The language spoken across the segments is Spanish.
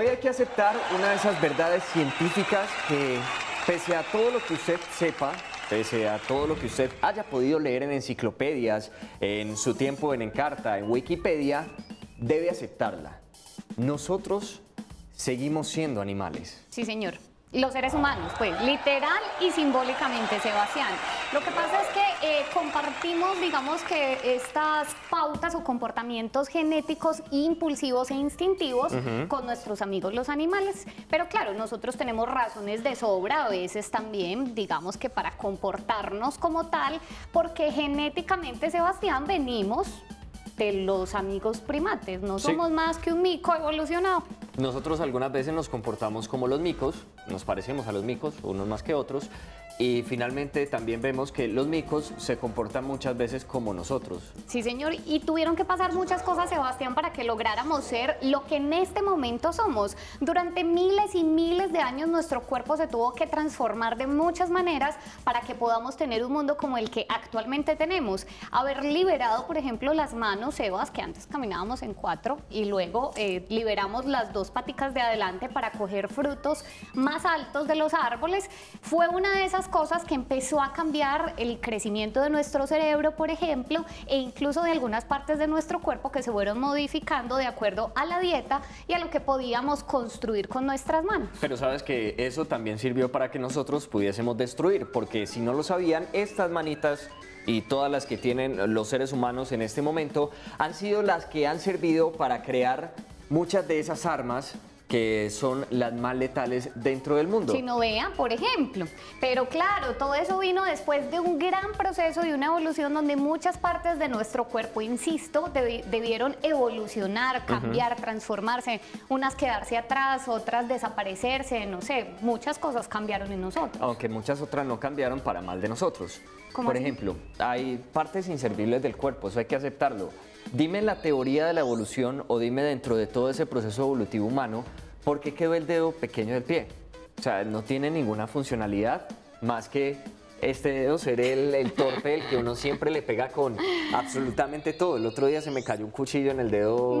Hoy hay que aceptar una de esas verdades científicas que, pese a todo lo que usted sepa, pese a todo lo que usted haya podido leer en enciclopedias, en su tiempo en Encarta, en Wikipedia, debe aceptarla. Nosotros seguimos siendo animales. Sí, señor. Los seres humanos, pues, literal y simbólicamente, Sebastián. Lo que pasa es que compartimos, digamos que estas pautas o comportamientos genéticos impulsivos e instintivos con nuestros amigos los animales. Pero claro, nosotros tenemos razones de sobra a veces también, digamos que para comportarnos como tal, porque genéticamente, Sebastián, venimos de los amigos primates, no somos más que un mico evolucionado. Nosotros algunas veces nos comportamos como los micos, nos parecemos a los micos, unos más que otros, y finalmente también vemos que los micos se comportan muchas veces como nosotros. Sí, señor, y tuvieron que pasar muchas cosas, Sebastián, para que lográramos ser lo que en este momento somos. Durante miles y miles de años nuestro cuerpo se tuvo que transformar de muchas maneras para que podamos tener un mundo como el que actualmente tenemos. Haber liberado, por ejemplo, las manos, Sebas, que antes caminábamos en 4, y luego liberamos las 2 paticas de adelante para coger frutos más altos de los árboles, fue una de esas cosas que empezó a cambiar el crecimiento de nuestro cerebro, por ejemplo, e incluso de algunas partes de nuestro cuerpo que se fueron modificando de acuerdo a la dieta y a lo que podíamos construir con nuestras manos. Pero sabes que eso también sirvió para que nosotros pudiésemos destruir, porque si no lo sabían, estas manitas y todas las que tienen los seres humanos en este momento han sido las que han servido para crear muchas de esas armas que son las más letales dentro del mundo. Si no vean, por ejemplo. Pero claro, todo eso vino después de un gran proceso y una evolución donde muchas partes de nuestro cuerpo, insisto, debieron evolucionar, cambiar, transformarse, unas quedarse atrás, otras desaparecerse, no sé, muchas cosas cambiaron en nosotros. Aunque muchas otras no cambiaron para mal de nosotros. Por ¿Cómo así? ejemplo, hay partes inservibles del cuerpo, eso hay que aceptarlo. Dime la teoría de la evolución o dime dentro de todo ese proceso evolutivo humano, ¿por qué quedó el dedo pequeño del pie? O sea, no tiene ninguna funcionalidad más que este dedo ser el torpe, el que uno siempre le pega con absolutamente todo. El otro día se me cayó un cuchillo en el dedo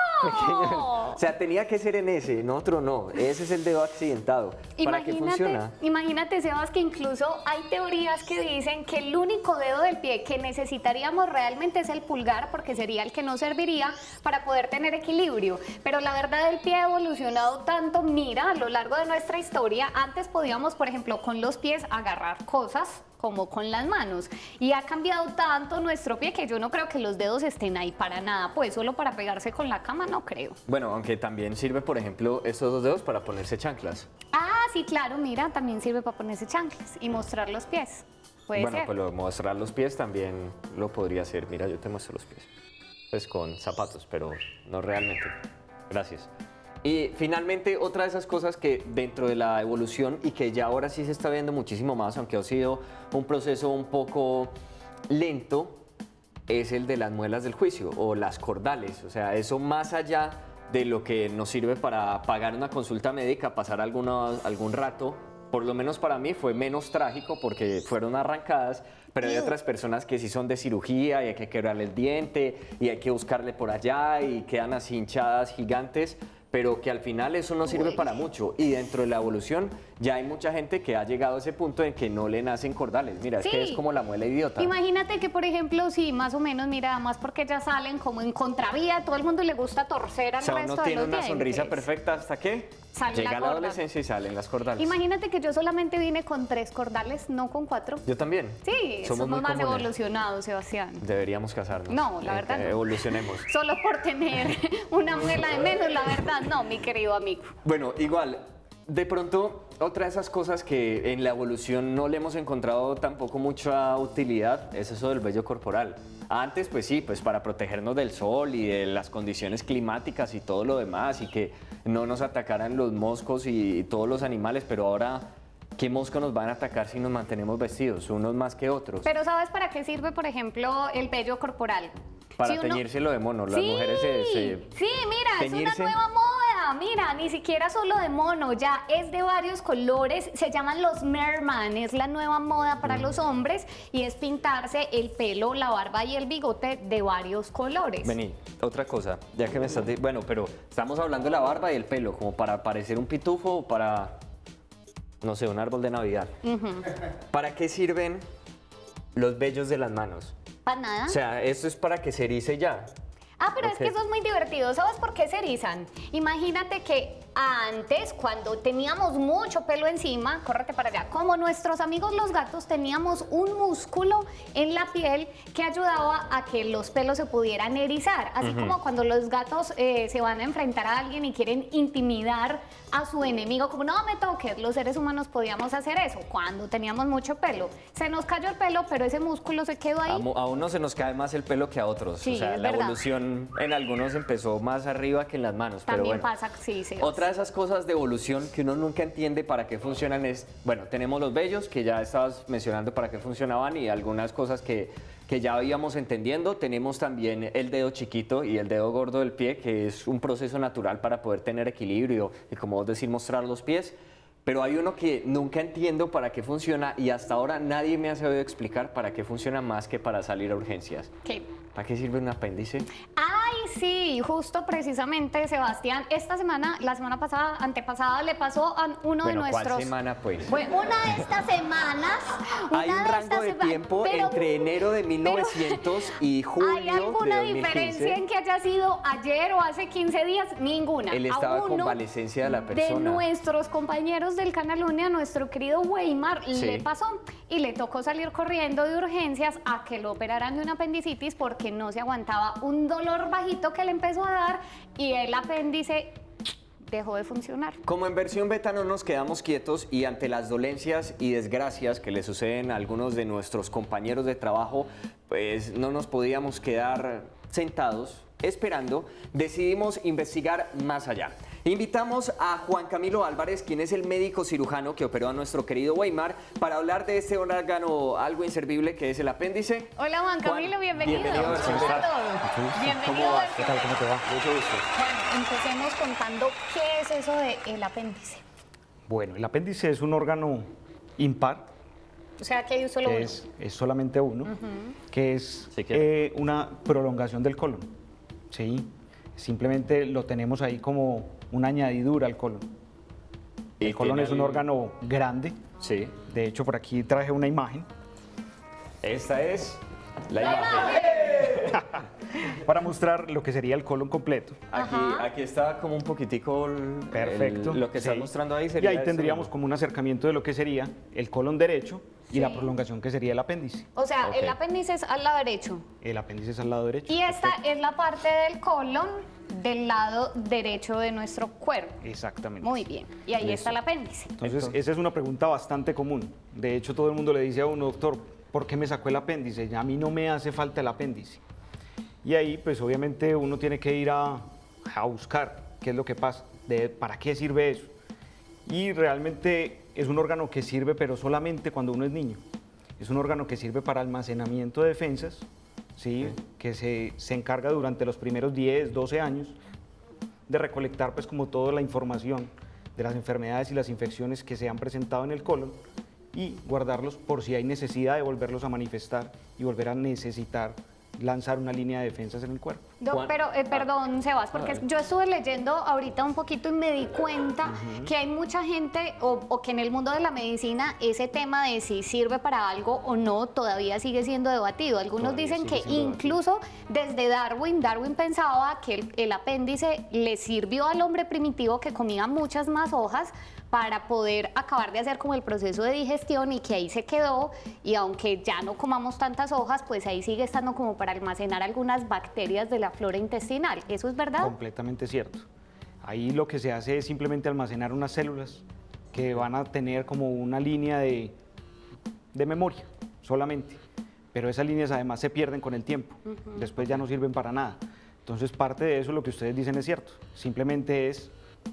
pequeño. O sea, tenía que ser en ese, en otro no. Ese es el dedo accidentado. ¿Para qué funciona? Imagínate, Sebas, que incluso hay teorías que dicen que el único dedo del pie que necesitaríamos realmente es el pulgar, porque sería el que nos serviría para poder tener equilibrio. Pero la verdad, el pie ha evolucionado tanto. Mira, a lo largo de nuestra historia, antes podíamos, por ejemplo, con los pies agarrar cosas como con las manos, y ha cambiado tanto nuestro pie que yo no creo que los dedos estén ahí para nada, pues solo para pegarse con la cama no creo. Bueno, aunque también sirve, por ejemplo, estos 2 dedos para ponerse chanclas. Ah, sí, claro, mira, también sirve para ponerse chanclas y mostrar los pies. Puede Bueno, ser. pues mostrar los pies también lo podría hacer. Mira, yo te muestro los pies. Pues con zapatos, pero no realmente. Gracias. Y finalmente, otra de esas cosas que dentro de la evolución y que ya ahora sí se está viendo muchísimo más, aunque ha sido un proceso un poco lento, es el de las muelas del juicio o las cordales. O sea, eso más allá de lo que nos sirve para pagar una consulta médica, pasar algún rato, por lo menos para mí fue menos trágico porque fueron arrancadas, pero hay otras personas que sí son de cirugía y hay que quebrarle el diente y hay que buscarle por allá y quedan así hinchadas gigantes, pero que al final eso no sirve para mucho. Y dentro de la evolución ya hay mucha gente que ha llegado a ese punto en que no le nacen cordales. Mira, es que es como la muela idiota. Imagínate que, por ejemplo, sí, más o menos, mira, más porque ya salen como en contravía, a todo el mundo le gusta torcer al resto de los dientes. Uno tiene una sonrisa perfecta hasta que llega la adolescencia y salen las cordales. Imagínate que yo solamente vine con 3 cordales, no con 4. Yo también. Sí, somos más comunes. Evolucionados, Sebastián. Deberíamos casarnos. No, la verdad no. Evolucionemos. Solo por tener una muela de menos, la verdad no, mi querido amigo. Bueno, igual, de pronto, otra de esas cosas que en la evolución no le hemos encontrado tampoco mucha utilidad es eso del vello corporal. Antes, pues sí, pues para protegernos del sol y de las condiciones climáticas y todo lo demás y que no nos atacaran los moscos y todos los animales, pero ahora, ¿qué moscos nos van a atacar si nos mantenemos vestidos? Unos más que otros. Pero ¿sabes para qué sirve, por ejemplo, el vello corporal? Para teñírselo de mono, las mujeres Sí, mira, es una nueva moda. mira, ni siquiera solo de mono, ya es de varios colores, se llaman los merman, es la nueva moda para los hombres y es pintarse el pelo, la barba y el bigote de varios colores. Vení, otra cosa, ya que me estás... Bueno, pero estamos hablando de la barba y el pelo, como para parecer un pitufo o para, no sé, un árbol de Navidad. ¿Para qué sirven los vellos de las manos? ¿Para nada? O sea, esto es para que se erice ya. Ah, pero Ok. es que eso es muy divertido. ¿Sabes por qué se erizan? Imagínate que antes, cuando teníamos mucho pelo encima, córrete para allá, como nuestros amigos los gatos, teníamos un músculo en la piel que ayudaba a que los pelos se pudieran erizar. Así como cuando los gatos se van a enfrentar a alguien y quieren intimidar a su enemigo, como no me toques, los seres humanos podíamos hacer eso cuando teníamos mucho pelo. Se nos cayó el pelo, pero ese músculo se quedó ahí. A unos se nos cae más el pelo que a otros. Sí, o sea, es la verdad. evolución en algunos empezó más arriba que en las manos. Pero También bueno. pasa, sí, sí. Otra de esas cosas de evolución que uno nunca entiende para qué funcionan es, bueno, tenemos los vellos que ya estabas mencionando para qué funcionaban y algunas cosas que ya íbamos entendiendo. Tenemos también el dedo chiquito y el dedo gordo del pie, que es un proceso natural para poder tener equilibrio y, como vos decís, mostrar los pies. Pero hay uno que nunca entiendo para qué funciona y hasta ahora nadie me ha sabido explicar para qué funciona más que para salir a urgencias. ¿Qué? ¿Para qué sirve un apéndice? Ay, sí, justo precisamente, Sebastián, esta semana, la semana pasada, antepasada, le pasó a uno de Bueno, nuestros... ¿cuál semana, pues? Bueno, una de estas semanas... Hay una un de rango estas de sema- tiempo pero- entre enero de 1900 y julio ¿Hay alguna de 2015. diferencia en que haya sido ayer o hace 15 días? Ninguna. El A estado de uno convalecencia de la de persona. nuestros compañeros del Canal UNE, a nuestro querido Weimar, Sí. le pasó y le tocó salir corriendo de urgencias a que lo operaran de una apendicitis porque no se aguantaba un dolor bajito que le empezó a dar y el apéndice dejó de funcionar. Como en versión beta no nos quedamos quietos y ante las dolencias y desgracias que le suceden a algunos de nuestros compañeros de trabajo, pues no nos podíamos quedar sentados esperando, decidimos investigar más allá. Invitamos a Juan Camilo Álvarez, quien es el médico cirujano que operó a nuestro querido Weimar, para hablar de este órgano algo inservible que es el apéndice. Hola Juan Camilo, bienvenido. Bienvenido a ¿Cómo Versus está Beta. todo? ¿Cómo Bienvenido. vas? a ¿Qué tal? ¿Cómo te va? Mucho gusto. Bueno, empecemos contando qué es eso del apéndice. Bueno, el apéndice es un órgano impar, O sea, que hay solo que uno. es solamente uno, que es Sí, claro. una prolongación del colon. ¿Sí? Simplemente lo tenemos ahí como una añadidura al colon. Y El colon tiene es un el- órgano grande. Sí. De hecho, por aquí traje una imagen Esta es la imagen. para mostrar lo que sería el colon completo. Aquí está como un poquitico Perfecto. lo que estás sí. mostrando ahí Y sería ahí esto, tendríamos ¿no? como un acercamiento de lo que sería el colon derecho y la Sí. prolongación que sería el apéndice. O sea, Ok. el apéndice es al lado derecho. El apéndice es al lado derecho. Y esta es la parte del colon del lado derecho de nuestro cuerpo. Exactamente. Muy bien. Y ahí Listo. está el apéndice. Entonces, esa es una pregunta bastante común. De hecho, todo el mundo le dice a uno, doctor, ¿por qué me sacó el apéndice? Ya a mí no me hace falta el apéndice. Y ahí, pues obviamente uno tiene que ir a buscar qué es lo que pasa, para qué sirve eso. Y realmente es un órgano que sirve, pero solamente cuando uno es niño. Es un órgano que sirve para almacenamiento de defensas, ¿sí? Que se encarga durante los primeros 10, 12 años de recolectar pues como toda la información de las enfermedades y las infecciones que se han presentado en el colon y guardarlos por si hay necesidad de volverlos a manifestar y volver a necesitar lanzar una línea de defensas en el cuerpo. Juan- Pero, perdón, Sebas, porque yo estuve leyendo ahorita un poquito y me di cuenta que hay mucha gente, o que en el mundo de la medicina ese tema de si sirve para algo o no todavía sigue siendo debatido. Algunos Todavía dicen sigue que siendo incluso desde Darwin pensaba que el apéndice le sirvió al hombre primitivo que comía muchas más hojas para poder acabar de hacer como el proceso de digestión y que ahí se quedó y aunque ya no comamos tantas hojas, pues ahí sigue estando como para almacenar algunas bacterias de la flora intestinal. ¿Eso es verdad? Completamente cierto. Ahí lo que se hace es simplemente almacenar unas células que van a tener como una línea de memoria solamente, pero esas líneas además se pierden con el tiempo, después ya no sirven para nada. Entonces parte de eso lo que ustedes dicen es cierto, simplemente es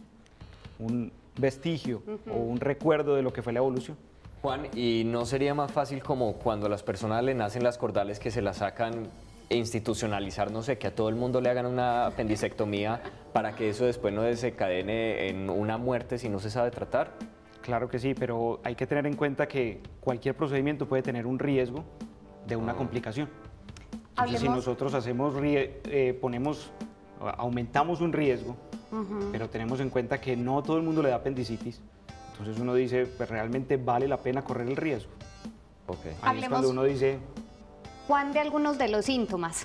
un vestigio o un recuerdo de lo que fue la evolución. Juan, ¿y no sería más fácil como cuando a las personas le nacen las cordales que se las sacan institucionalizar, no sé, que a todo el mundo le hagan una apendicectomía para que eso después no desencadene en una muerte si no se sabe tratar? Claro que sí, pero hay que tener en cuenta que cualquier procedimiento puede tener un riesgo de una complicación. Entonces, si nosotros aumentamos un riesgo, pero tenemos en cuenta que no todo el mundo le da apendicitis, entonces uno dice, pues realmente vale la pena correr el riesgo. Okay. Ahí es cuando uno dice... Juan, de algunos de los síntomas.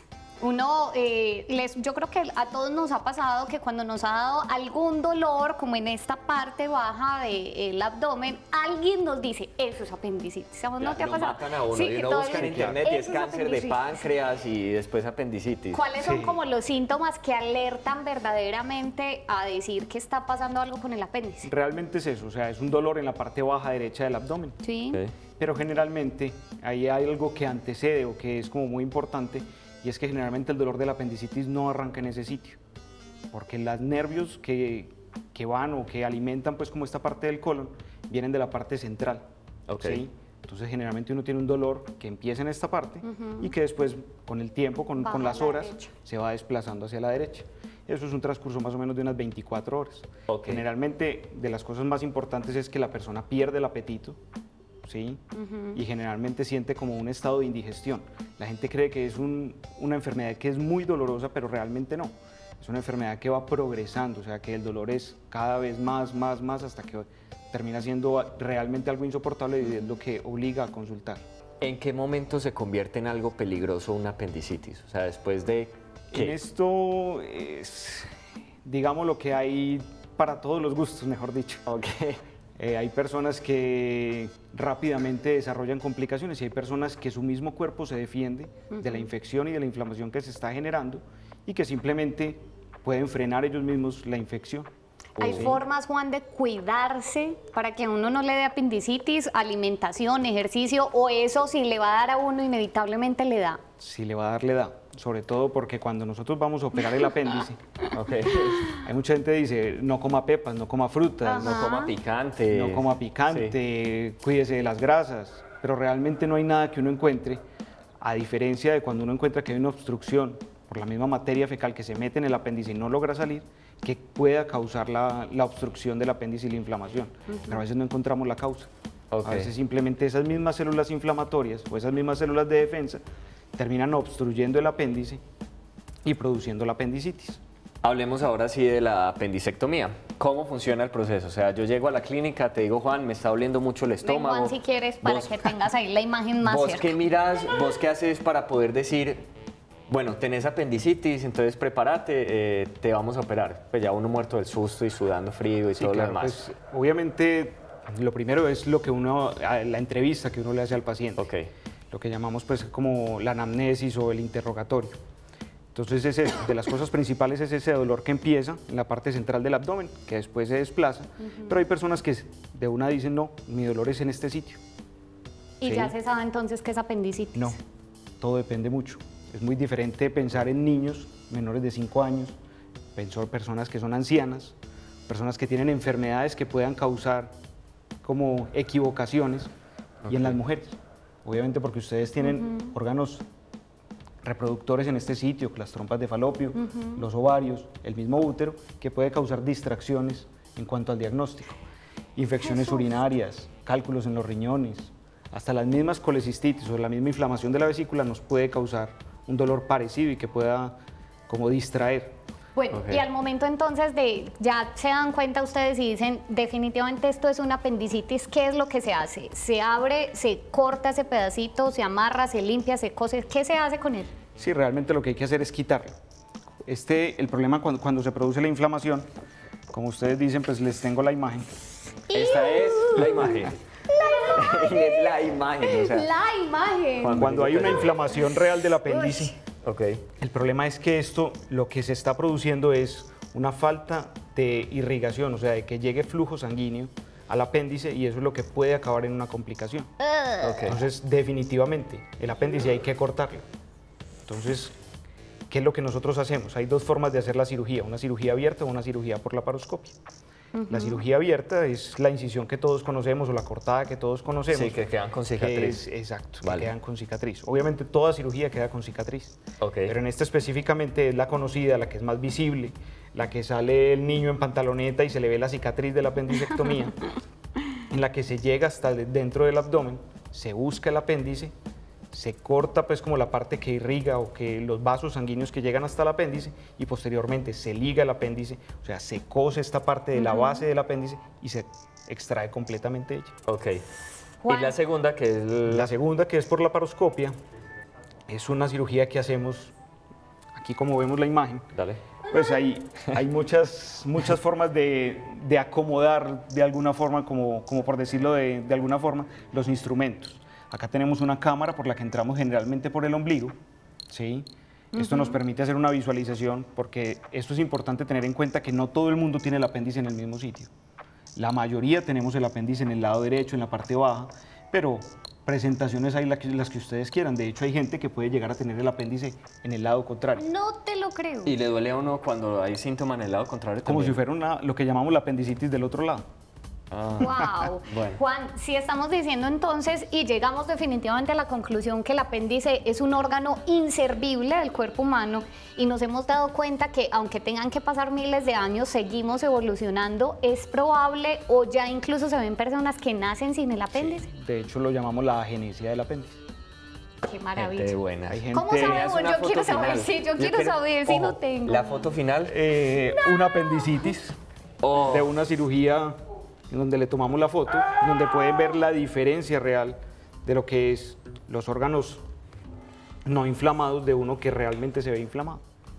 Yo creo que a todos nos ha pasado que cuando nos ha dado algún dolor, como en esta parte baja del abdomen, alguien nos dice, eso es apendicitis. ¿No te ha pasado? Matan a uno Sí, y uno busca en internet y es cáncer de páncreas y después apendicitis. ¿Cuáles son como los síntomas que alertan verdaderamente a decir que está pasando algo con el apéndice? Realmente es eso, o sea, es un dolor en la parte baja derecha del abdomen. Sí. Okay. Pero generalmente ahí hay algo que antecede o que es como muy importante, y es que generalmente el dolor de la apendicitis no arranca en ese sitio, porque los nervios que van o que alimentan pues como esta parte del colon vienen de la parte central. Okay. ¿Sí? Entonces generalmente uno tiene un dolor que empieza en esta parte y que después con el tiempo, con las horas, se va desplazando hacia la derecha. Eso es un transcurso más o menos de unas 24 horas. Okay. Generalmente de las cosas más importantes es que la persona pierde el apetito, ¿sí? Y generalmente siente como un estado de indigestión. La gente cree que es una enfermedad que es muy dolorosa, pero realmente no. Es una enfermedad que va progresando, o sea que el dolor es cada vez más, hasta que termina siendo realmente algo insoportable y es lo que obliga a consultar. ¿En qué momento se convierte en algo peligroso una apendicitis? O sea, después de... ¿qué? En esto es, digamos, lo que hay para todos los gustos, mejor dicho. Okay. Hay personas que rápidamente desarrollan complicaciones y hay personas que su mismo cuerpo se defiende de la infección y de la inflamación que se está generando y que simplemente pueden frenar ellos mismos la infección. ¿Hay formas, Juan, de cuidarse para que a uno no le dé apendicitis, alimentación, ejercicio, o eso si le va a dar a uno inevitablemente le da? Si le va a dar, le da. Sobre todo porque cuando nosotros vamos a operar el apéndice, hay mucha gente que dice, no coma pepas, no coma frutas, no coma picante. No coma picante, cuídese de las grasas, pero realmente no hay nada que uno encuentre, a diferencia de cuando uno encuentra que hay una obstrucción por la misma materia fecal que se mete en el apéndice y no logra salir, que pueda causar la obstrucción del apéndice y la inflamación. Pero a veces no encontramos la causa. A veces simplemente esas mismas células inflamatorias o esas mismas células de defensa terminan obstruyendo el apéndice y produciendo la apendicitis. Hablemos ahora sí de la apendicectomía. ¿Cómo funciona el proceso? O sea, yo llego a la clínica, te digo, Juan, me está doliendo mucho el estómago. Ven, Juan, si quieres, para que tengas ahí la imagen más cerca. ¿Vos qué mirás? ¿Vos qué haces para poder decir, bueno, tenés apendicitis, entonces prepárate, te vamos a operar? Pues ya uno muerto del susto y sudando frío y todo lo demás. Pues, obviamente, lo primero es lo que la entrevista que uno le hace al paciente. Okay. Lo que llamamos pues como la anamnesis o el interrogatorio. Entonces, de las cosas principales es ese dolor que empieza en la parte central del abdomen, que después se desplaza, pero hay personas que de una dicen, no, mi dolor es en este sitio. ¿Y ya se sabe entonces qué es apendicitis? No, todo depende mucho. Es muy diferente pensar en niños menores de 5 años, personas que son ancianas, personas que tienen enfermedades que puedan causar como equivocaciones, y en las mujeres. Obviamente porque ustedes tienen órganos reproductores en este sitio, las trompas de falopio, los ovarios, el mismo útero, que puede causar distracciones en cuanto al diagnóstico. Infecciones urinarias, cálculos en los riñones, hasta las mismas colecistitis o la misma inflamación de la vesícula nos puede causar un dolor parecido y que pueda como distraer. Bueno, y al momento entonces de ya se dan cuenta ustedes y dicen definitivamente esto es una apendicitis, ¿qué es lo que se hace? ¿Se abre, se corta ese pedacito, se amarra, se limpia, se cose? ¿Qué se hace con él? Sí, realmente lo que hay que hacer es quitarlo. El problema cuando se produce la inflamación, como ustedes dicen, pues les tengo la imagen. Esta es la imagen. Es la imagen. O sea, la imagen. Cuando hay una inflamación real del apéndice. Okay. El problema es que esto lo que se está produciendo es una falta de irrigación, o sea, de que llegue flujo sanguíneo al apéndice y eso es lo que puede acabar en una complicación. Okay. Entonces, definitivamente, el apéndice hay que cortarlo. Entonces, ¿qué es lo que nosotros hacemos? Hay dos formas de hacer la cirugía, una cirugía abierta o una cirugía por laparoscopia. La cirugía abierta es la incisión que todos conocemos o la cortada que todos conocemos. Sí, que quedan con cicatriz. Exacto, Vale. que quedan con cicatriz. Obviamente toda cirugía queda con cicatriz, Ok. pero en esta específicamente es la conocida, la que es más visible, la que sale el niño en pantaloneta y se le ve la cicatriz de la apendicectomía, en la que se llega hasta dentro del abdomen, se busca el apéndice, se corta pues como la parte que irriga o que los vasos sanguíneos que llegan hasta el apéndice y posteriormente se liga el apéndice, o sea, se cose esta parte de la base del apéndice y se extrae completamente ella. Ok. Juan. Y la segunda, que es La segunda, que es por laparoscopia, es una cirugía que hacemos, aquí como vemos la imagen, Dale. pues hay muchas formas de acomodar de alguna forma, como por decirlo de alguna forma, los instrumentos. Acá tenemos una cámara por la que entramos generalmente por el ombligo, ¿sí? Esto nos permite hacer una visualización porque esto es importante tener en cuenta que no todo el mundo tiene el apéndice en el mismo sitio. La mayoría tenemos el apéndice en el lado derecho, en la parte baja, pero presentaciones hay las que ustedes quieran. De hecho, hay gente que puede llegar a tener el apéndice en el lado contrario. No te lo creo. ¿Y le duele a uno cuando hay síntomas en el lado contrario Como también? si fuera lo que llamamos la apendicitis del otro lado. Ah. Wow. Bueno. Juan, si estamos diciendo entonces y llegamos definitivamente a la conclusión que el apéndice es un órgano inservible del cuerpo humano y nos hemos dado cuenta que aunque tengan que pasar miles de años, seguimos evolucionando, es probable o ya incluso se ven personas que nacen sin el apéndice. De hecho, lo llamamos la agenesia del apéndice. Qué maravilla. Gente buena. Hay gente, ¿Cómo sabemos? Una Yo foto quiero saber, final. sí, yo quiero saber si no tengo. La foto final. Una apendicitis Oh. de una cirugía en donde le tomamos la foto, donde pueden ver la diferencia real de lo que es los órganos no inflamados de uno que realmente se ve inflamado.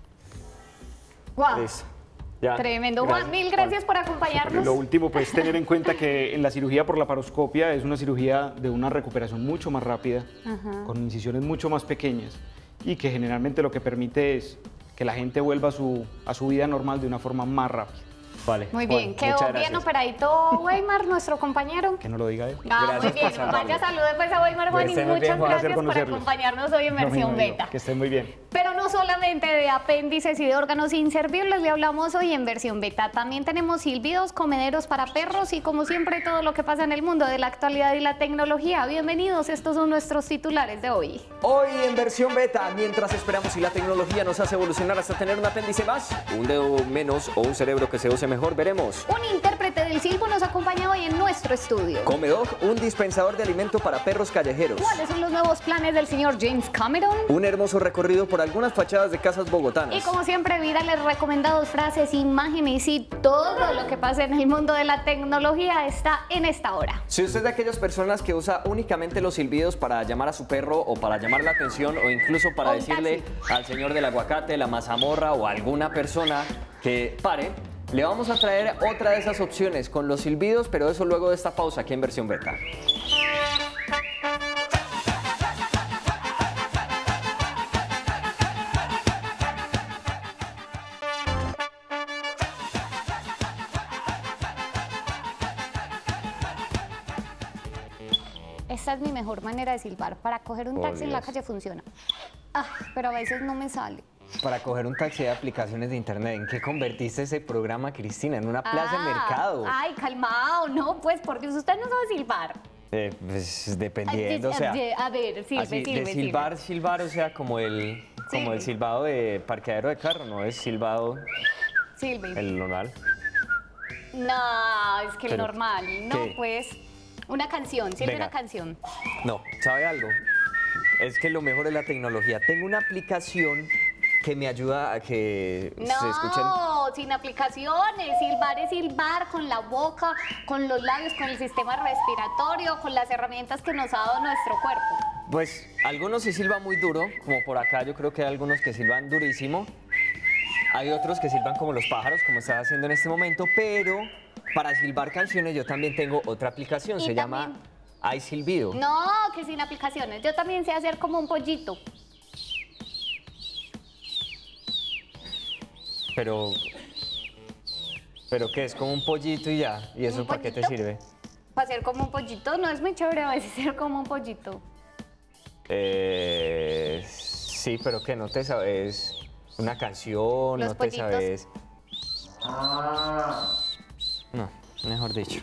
Wow. Listo. Ya. Tremendo. Gracias. Juan, mil gracias por acompañarnos. Lo último, pues tener en cuenta que en la cirugía por laparoscopia es una cirugía de una recuperación mucho más rápida, con incisiones mucho más pequeñas y que generalmente lo que permite es que la gente vuelva a su vida normal de una forma más rápida. Vale. Muy Juan, bien, quedó muchas bien gracias. operadito Weimar, nuestro compañero. Que no lo diga él. Ah, muy Gracias bien. por saludarlo. Vaya, salude pues a Weimar, Juan, y esté muy muchas bien, Juan. gracias por conocerlos. acompañarnos hoy en No, versión no, beta. que estén muy bien. Pero no solamente de apéndices y de órganos inservibles le hablamos hoy en versión beta. También tenemos silbidos, comederos para perros y como siempre todo lo que pasa en el mundo de la actualidad y la tecnología. Bienvenidos, estos son nuestros titulares de hoy. Hoy en versión beta, mientras esperamos si la tecnología nos hace evolucionar hasta tener un apéndice más, un dedo menos o un cerebro que se use mejor, veremos. Un intérprete del silbo nos acompaña hoy en nuestro estudio. Comedog, un dispensador de alimento para perros callejeros. ¿Cuáles son los nuevos planes del señor James Cameron? Un hermoso recorrido por algunas fachadas de casas bogotanas. Y como siempre, virales recomendados, frases, imágenes y todo lo que pasa en el mundo de la tecnología está en esta hora. Si usted es de aquellas personas que usa únicamente los silbidos para llamar a su perro o para llamar la atención o incluso para O un decirle al señor del aguacate, la mazamorra o a alguna persona que pare, le vamos a traer otra de esas opciones con los silbidos, pero eso luego de esta pausa aquí en versión beta. Esta es mi mejor manera de silbar. Para coger un Oh, taxi en la Dios. calle funciona. Ah, pero a veces no me sale. Para coger un taxi de aplicaciones de internet, ¿en qué convertiste ese programa, Cristina? ¿En una plaza de mercado? Ay, calmado, no, pues por Dios, usted no sabe silbar. Pues dependiendo, o sea... A ver, silbe, así, silbe, de silbar, o sea, como el silbado de parqueadero de carro, no es silbado silbe. Silbe. el normal. No, es que el Pero, normal. No, ¿qué? pues, una canción, silbe Venga. una canción. No, ¿sabe algo? Es que lo mejor es la tecnología. Tengo una aplicación que me ayuda a que se escuchen. No, sin aplicaciones. Silbar es silbar con la boca, con los labios, con el sistema respiratorio, con las herramientas que nos ha dado nuestro cuerpo. Pues algunos sí silban muy duro, como por acá yo creo que hay algunos que silban durísimo. Hay otros que silban como los pájaros, como estás haciendo en este momento, pero para silbar canciones yo también tengo otra aplicación, Y se también- llama iSilbido. No, que sin aplicaciones. Yo también sé hacer como un pollito. Pero ¿qué es? Como un pollito y ya. ¿Y eso ¿Un para qué te pollito? sirve? Para hacer como un pollito, no es muy chévere a veces ser como un pollito. Sí, pero ¿qué? ¿No te sabes una canción? Los ¿No te pollitos. sabes? No. Mejor dicho.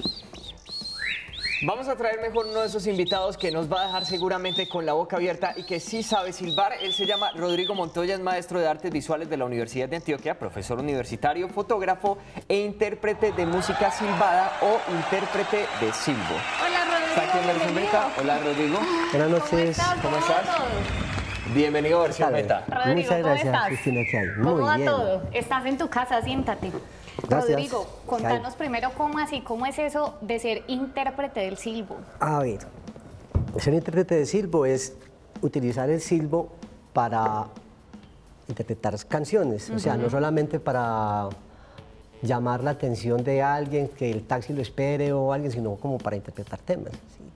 Vamos a traer mejor uno de esos invitados que nos va a dejar seguramente con la boca abierta y que sí sabe silbar. Él se llama Rodrigo Montoya, es maestro de artes visuales de la Universidad de Antioquia, profesor universitario, fotógrafo e intérprete de música silbada o intérprete de silbo. Hola, Rodrigo. ¿Está aquí en la versión bienvenido. beta? Hola, Rodrigo. Buenas noches. ¿Cómo estás? Bienvenido a versión Dale. beta. Rodrigo, Muchas ¿cómo gracias, estás? Cristina, ¿qué hay? ¿Cómo Muy va bien. todo? Estás en tu casa, siéntate. Gracias. Rodrigo, contanos primero cómo es eso de ser intérprete del silbo. A ver, ser intérprete de silbo es utilizar el silbo para interpretar canciones, o sea, no solamente para llamar la atención de alguien, que el taxi lo espere o alguien, sino como para interpretar temas.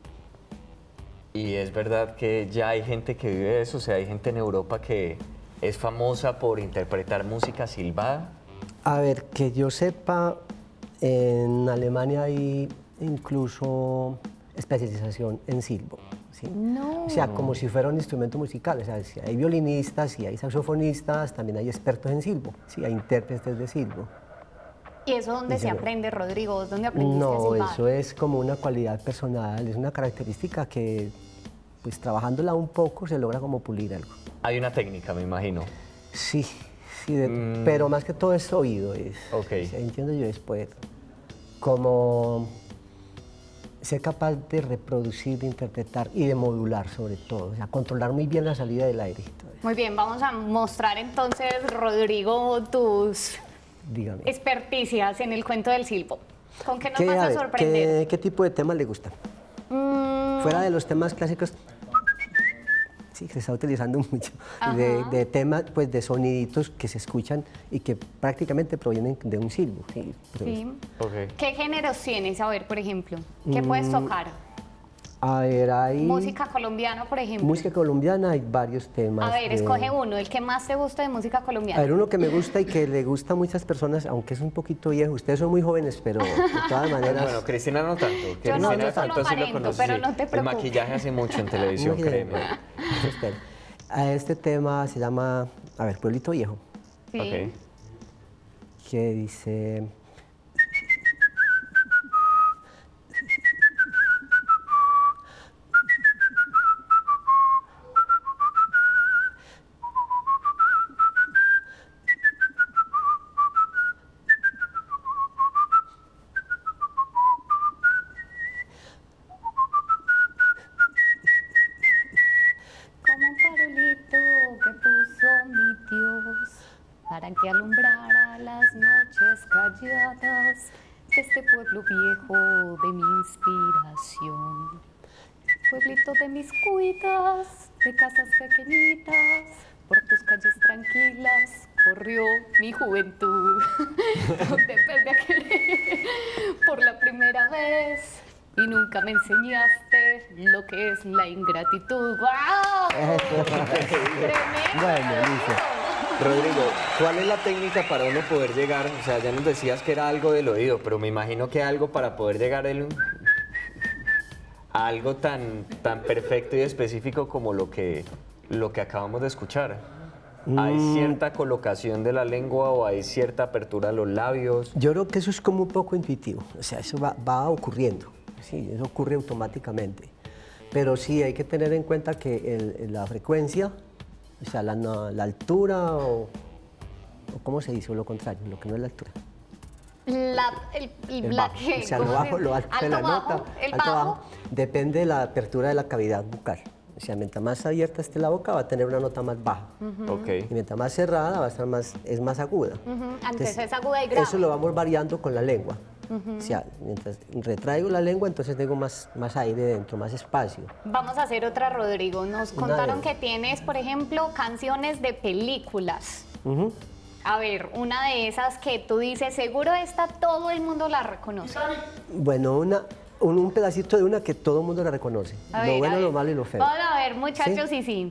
¿sí? Y es verdad que ya hay gente que vive eso, o sea, hay gente en Europa que es famosa por interpretar música silbada. A ver, que yo sepa, en Alemania hay incluso especialización en silbo. ¿sí? No. O sea, como si fuera un instrumento musical. O sea, si hay violinistas, si hay saxofonistas, también hay expertos en silbo, ¿sí? Hay intérpretes de silbo. ¿Y eso dónde se aprende, Rodrigo? ¿Dónde aprendiste a No, silbar? eso es como una cualidad personal, es una característica que, pues trabajándola un poco, se logra como pulir algo. Hay una técnica, me imagino. Sí, sí, pero más que todo es oído. Ok. O sea, entiendo yo, es poder como ser capaz de reproducir, de interpretar y de modular sobre todo. O sea, controlar muy bien la salida del aire. Muy bien, vamos a mostrar entonces, Rodrigo, tus Dígame. experticias en el cuento del silbo. ¿Con qué nos ¿Qué, vas a ver, sorprender? ¿qué tipo de temas le gustan? Fuera de los temas clásicos, sí, que se está utilizando mucho, de temas, pues de soniditos que se escuchan y que prácticamente provienen de un silbo. Sí, pero Sí. Ok. ¿Qué géneros tienes? A ver, por ejemplo, ¿qué puedes tocar? A ver, hay Música colombiana, por ejemplo. música colombiana, hay varios temas. A ver, escoge uno, el que más te gusta de música A colombiana. ver, uno que me gusta y que le gusta a muchas personas, aunque es un poquito viejo, ustedes son muy jóvenes, pero de todas maneras... Bueno, Cristina no tanto. Yo no, Cristina yo de solo pronto sí lo aparento, conoce, pero sí. no te El preocupes. maquillaje hace mucho en televisión, Muy bien, créeme. eso espero. A este tema se llama, a ver, Pueblito Viejo, Sí. Ok. que dice... Como un farolito que puso mi Dios para que alumbrara las noches calladas de este pueblo viejo de mi inspiración. Pueblito de mis cuitas, de casas pequeñitas, por tus calles tranquilas corrió mi juventud. Donde perdí a querer por la primera vez y nunca me enseñaste lo que es la ingratitud. ¡Wow! ¡Tremendo! Bueno, listo. Rodrigo, ¿cuál es la técnica para uno poder llegar? O sea, ya nos decías que era algo del oído, pero me imagino que algo para poder llegar a algo tan perfecto y específico como lo que acabamos de escuchar. ¿Hay cierta colocación de la lengua o hay cierta apertura a los labios? Yo creo que eso es como un poco intuitivo, o sea, eso va ocurriendo, sí, eso ocurre automáticamente. Pero sí hay que tener en cuenta que la frecuencia, o sea, la altura o ¿cómo se dice? O lo contrario, lo que no es la altura. El Bajo. O sea, lo bajo, lo alto de la nota, el alto, bajo. bajo, depende de la apertura de la cavidad bucal. O sea, mientras más abierta esté la boca va a tener una nota más baja. Ok. Y mientras más cerrada va a estar es más aguda. Antes es aguda y grave. Eso lo vamos variando con la lengua. O sea, mientras retraigo la lengua, entonces tengo más aire dentro, más espacio. Vamos a hacer otra, Rodrigo. Nos Una contaron de- que tienes, por ejemplo, canciones de películas. A ver, una de esas que tú dices, seguro esta todo el mundo la reconoce. Bueno, un pedacito de una que todo el mundo la reconoce. A Lo ver, bueno, a lo ver. malo y lo feo. Vamos a ver, muchachos, ¿Sí? y sí.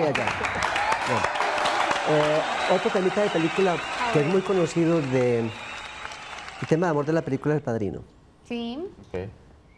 allá. Bueno. Otro temita de película que es muy conocido el tema de amor de la película El Padrino. Sí. Ok.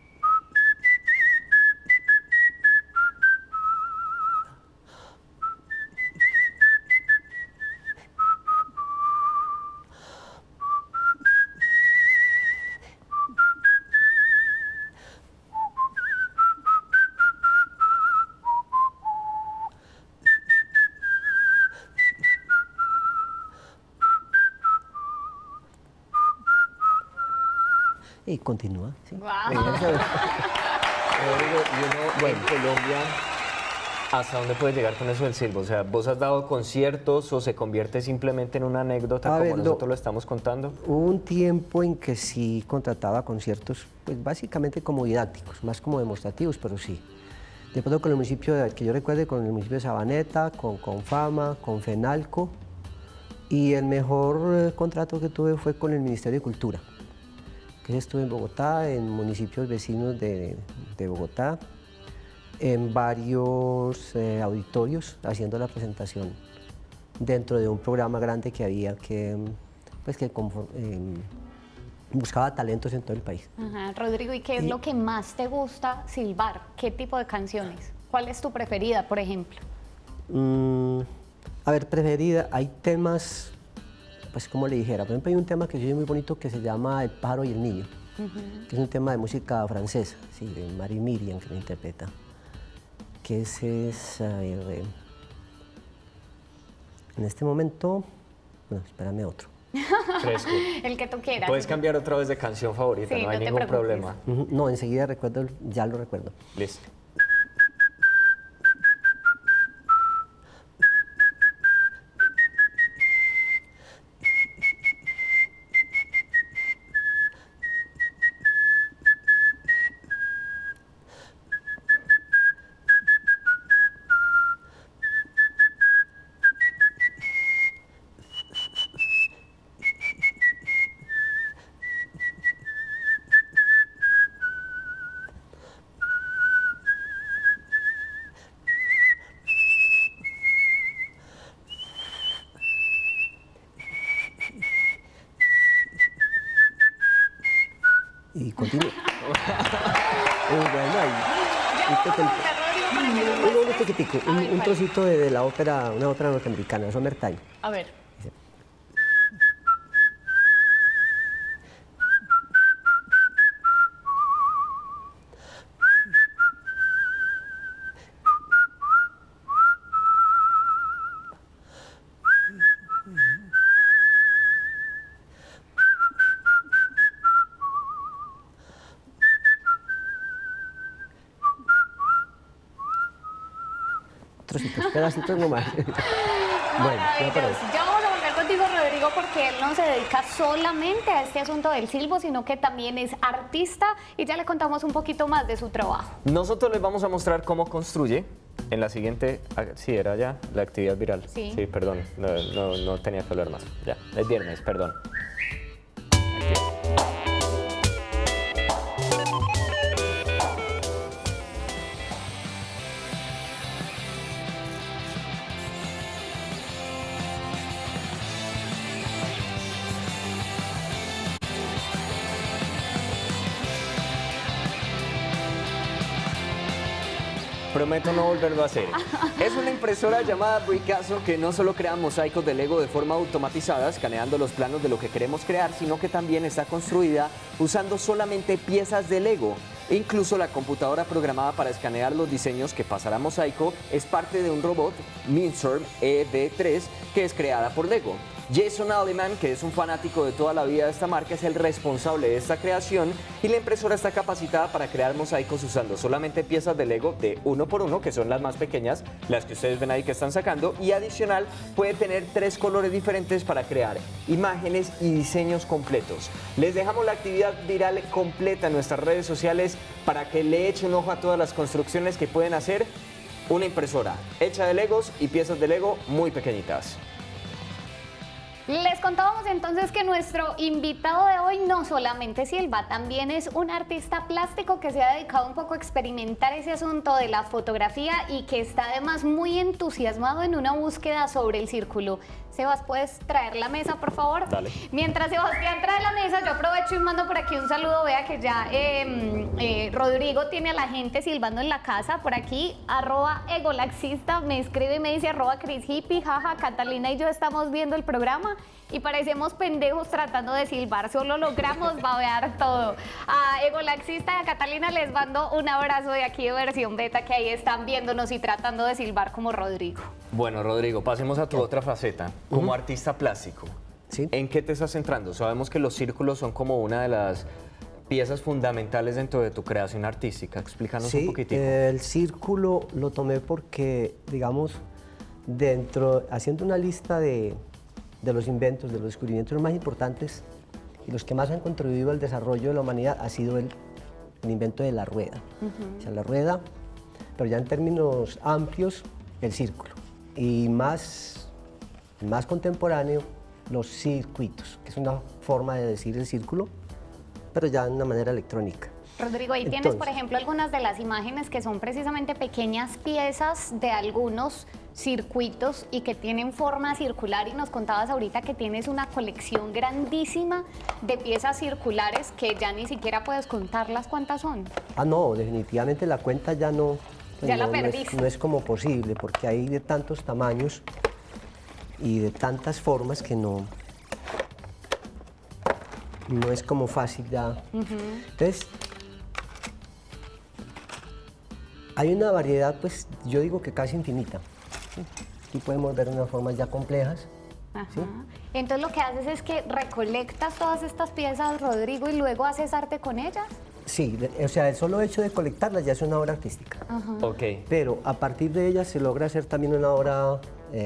Y continúa. ¿sí? Guau. En Colombia, ¿hasta dónde puedes llegar con eso del silbo? O sea, ¿vos has dado conciertos o se convierte simplemente en una anécdota como nosotros lo estamos contando? Hubo un tiempo en que sí contrataba conciertos, pues básicamente como didácticos, más como demostrativos, pero sí. De pronto con el municipio, que yo recuerde, con el municipio de Sabaneta, con Fama, con Fenalco, y el mejor contrato que tuve fue con el Ministerio de Cultura. Estuve en Bogotá, en municipios vecinos de Bogotá, en varios auditorios haciendo la presentación dentro de un programa grande que había pues, buscaba talentos en todo el país. Ajá. Rodrigo, ¿y qué es lo que más te gusta silbar? ¿Qué tipo de canciones? ¿Cuál es tu preferida, por ejemplo? A ver, preferida, hay temas, pues como le dijera, por ejemplo hay un tema que yo oye muy bonito que se llama El pájaro y el niño, que es un tema de música francesa, sí, de Marie Miriam que lo interpreta, que ese es, a ver, en este momento, bueno, espérame otro. Fresco. El que tú quieras. Puedes cambiar otra vez de canción favorita, Sí, no hay no te ningún preocupes. problema. No, enseguida recuerdo, ya lo recuerdo. Listo. Y continúo. Bueno, un trocito de la ópera, una ópera norteamericana, Summertime. A ver. Trocitos, pedacitos nomás. Bueno, ya para Maravilloso. Ya vamos a volver contigo, Rodrigo, porque él no se dedica solamente a este asunto del silbo, sino que también es artista y ya le contamos un poquito más de su trabajo. Nosotros les vamos a mostrar cómo construye en la siguiente... Sí, era ya la actividad viral. Sí. Perdón, no tenía que hablar más. Ya, es viernes, perdón. Prometo no volverlo a hacer. Es una impresora llamada Bricasso que no solo crea mosaicos de Lego de forma automatizada, escaneando los planos de lo que queremos crear, sino que también está construida usando solamente piezas de Lego. Incluso la computadora programada para escanear los diseños que pasará a mosaico es parte de un robot, Minstorm ED3, que es creada por Lego. Jason Aleman, que es un fanático de toda la vida de esta marca, es el responsable de esta creación y la impresora está capacitada para crear mosaicos usando solamente piezas de Lego de 1x1, que son las más pequeñas, las que ustedes ven ahí que están sacando, y adicional puede tener 3 colores diferentes para crear imágenes y diseños completos. Les dejamos la actividad viral completa en nuestras redes sociales para que le echen un ojo a todas las construcciones que pueden hacer. Una impresora hecha de Legos y piezas de Lego muy pequeñitas. Les contábamos entonces que nuestro invitado de hoy no solamente silba, también es un artista plástico que se ha dedicado un poco a experimentar ese asunto de la fotografía y que está además muy entusiasmado en una búsqueda sobre el círculo. Sebas, ¿puedes traer la mesa, por favor? Dale. Mientras Sebastián trae la mesa, yo aprovecho y mando por aquí un saludo. Vea que ya Rodrigo tiene a la gente silbando en la casa. Por aquí, @egolaxista, me escribe y me dice @ChrisHippie, jaja, Catalina y yo estamos viendo el programa y parecemos pendejos tratando de silbar, solo logramos babear todo. A Egolaxista y a Catalina les mando un abrazo de aquí de versión beta, que ahí están viéndonos y tratando de silbar como Rodrigo. Bueno, Rodrigo, pasemos a tu otra faceta, como artista plástico. Sí. ¿En qué te estás centrando? Sabemos que los círculos son como una de las piezas fundamentales dentro de tu creación artística. Explícanos un poquitico. El círculo lo tomé porque, digamos, haciendo una lista de los inventos, de los descubrimientos más importantes y los que más han contribuido al desarrollo de la humanidad, ha sido el invento de la rueda. O sea, la rueda, pero ya en términos amplios, el círculo. Y más contemporáneo, los circuitos, que es una forma de decir el círculo, pero ya de una manera electrónica. Rodrigo, ahí tienes, por ejemplo, algunas de las imágenes que son precisamente pequeñas piezas de algunos circuitos y que tienen forma circular, y nos contabas ahorita que tienes una colección grandísima de piezas circulares que ya ni siquiera puedes contarlas cuántas son. Ah, no, definitivamente la cuenta ya no... Ya la no perdiste. No es como posible, porque hay de tantos tamaños y de tantas formas que no es como fácil ya. Entonces, hay una variedad, pues yo digo que casi infinita. ¿Sí? Aquí podemos ver unas formas ya complejas. Ajá. ¿Sí? Entonces lo que haces es que recolectas todas estas piezas, Rodrigo, y luego haces arte con ellas. Sí, o sea, el solo hecho de colectarlas ya es una obra artística. Ok. Pero a partir de ellas se logra hacer también una obra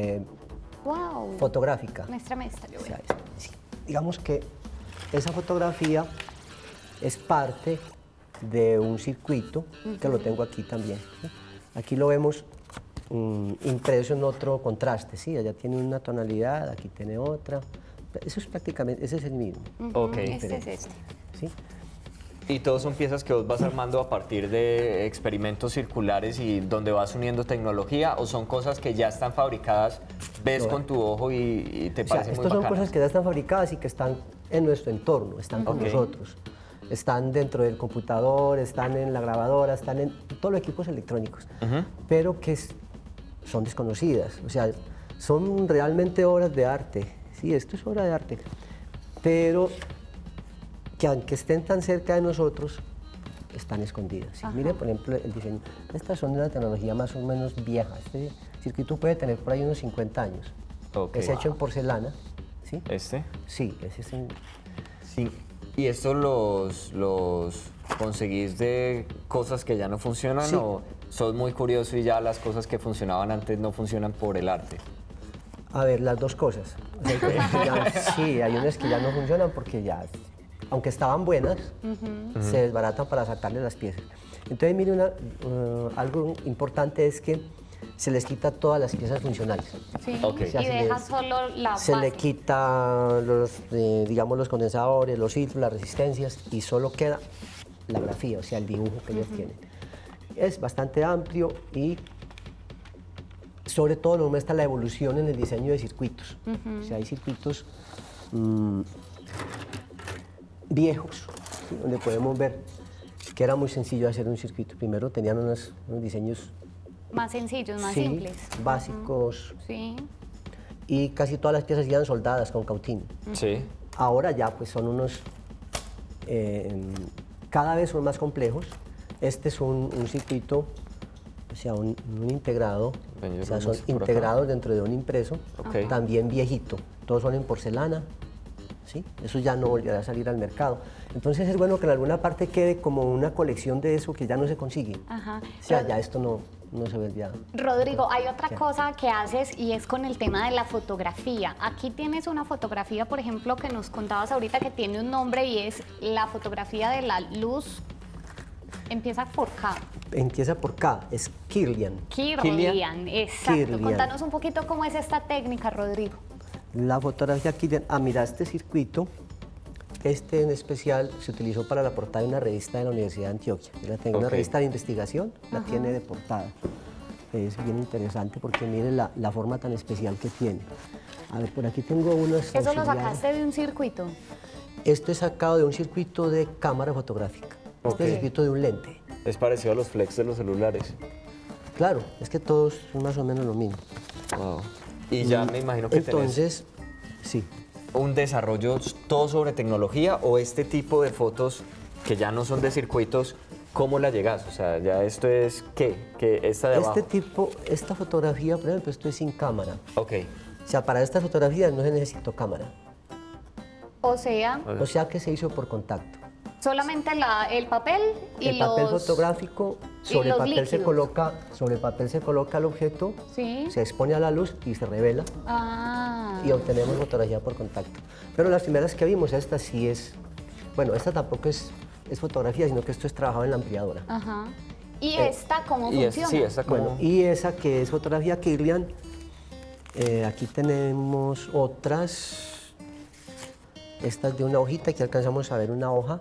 Wow. fotográfica. Muéstrame esta, yo O veo. sea, sí, digamos que esa fotografía es parte de un circuito, que lo tengo aquí también. ¿Sí? Aquí lo vemos impreso en otro contraste, ¿sí? Allá tiene una tonalidad, aquí tiene otra. Eso es prácticamente, ese es el mismo. Ok. Este es este. ¿Sí? ¿Y todos son piezas que vos vas armando a partir de experimentos circulares y donde vas uniendo tecnología, o son cosas que ya están fabricadas, ves con tu ojo y te O sea, parecen muy estas son bacanas? cosas que ya están fabricadas y que están en nuestro entorno, están con Ok. nosotros. Están dentro del computador, están en la grabadora, están en todos los equipos electrónicos, pero que son desconocidas. O sea, son realmente obras de arte. Sí, esto es obra de arte, pero que aunque estén tan cerca de nosotros, están escondidas. ¿Sí? Mire, por ejemplo, el diseño. Estas son de una tecnología más o menos vieja. Este circuito puede tener por ahí unos 50 años. Ok. Es hecho en porcelana. ¿Sí? ¿Este? Sí, ese es un... Sí. ¿Y estos los conseguís de cosas que ya no funcionan, Sí. o sos muy curioso y ya las cosas que funcionaban antes no funcionan por el arte? A ver, las dos cosas. O sea, hay cosas que sí, hay unas que ya no funcionan porque ya, aunque estaban buenas, se desbaratan para sacarle las piezas. Entonces, mire, algo importante es que se les quita todas las piezas funcionales. Sí. Ok. Y Se hace deja de- solo la Se le base. quita digamos, los condensadores, los filtros, las resistencias, y solo queda la grafía, o sea, el dibujo que ellos tienen. Es bastante amplio y sobre todo nos muestra la evolución en el diseño de circuitos. O sea, hay circuitos viejos, ¿sí? Donde podemos ver que era muy sencillo hacer un circuito. Primero tenían unos diseños Más sencillos, más sí, simples. básicos, Sí. y casi todas las piezas iban soldadas con cautín. Sí. Ahora ya pues son unos, cada vez son más complejos. Este es un circuito, o sea, un integrado, Ven, yo o sea, lo son muestro por acá. integrados dentro de un impreso, Ok. también viejito. Todos son en porcelana, ¿sí? Eso ya no volverá a salir al mercado. Entonces es bueno que en alguna parte quede como una colección de eso que ya no se consigue. Ajá. O sea, ya esto no se ve ya. Rodrigo, hay otra Ya. cosa que haces y es con el tema de la fotografía. Aquí tienes una fotografía, por ejemplo, que nos contabas ahorita que tiene un nombre y es la fotografía de la luz. Empieza por K. Empieza por K, es Kirlian. Kirlian, exacto. Kirlian. Contanos un poquito cómo es esta técnica, Rodrigo. La fotografía Killian, mira, este circuito, este en especial se utilizó para la portada de una revista de la Universidad de Antioquia. Yo tengo una revista de investigación, la tiene de portada. Es bien interesante porque mire la forma tan especial que tiene. A ver, por aquí tengo unos... ¿Eso lo sacaste de un circuito? Esto es sacado de un circuito de cámara fotográfica. Este es el circuito de un lente. Es parecido a los flex de los celulares. Claro, es que todos son más o menos lo mismo. Wow. Y ya me imagino que entonces, sí. un desarrollo todo sobre tecnología o este tipo de fotos que ya no son de circuitos, ¿cómo la llegas? O sea, ya esto es, ¿qué? ¿Qué esta de abajo? Esta fotografía, por ejemplo, esto es sin cámara. Ok. O sea, para esta fotografía no se necesitó cámara. O sea, Que se hizo por contacto. solamente el papel y el papel los... fotográfico, y sobre el los papel líquidos. sobre el papel se coloca el objeto, Sí. se expone a la luz y se revela y obtenemos fotografía por contacto. Pero las primeras que vimos, esta sí es, bueno, esta tampoco es fotografía, sino que esto es trabajado en la ampliadora. Ajá. ¿Y esta cómo funciona? Sí, esta como... Bueno, y esa que es fotografía Kirlian, aquí tenemos otras. Esta es de una hojita, que alcanzamos a ver una hoja.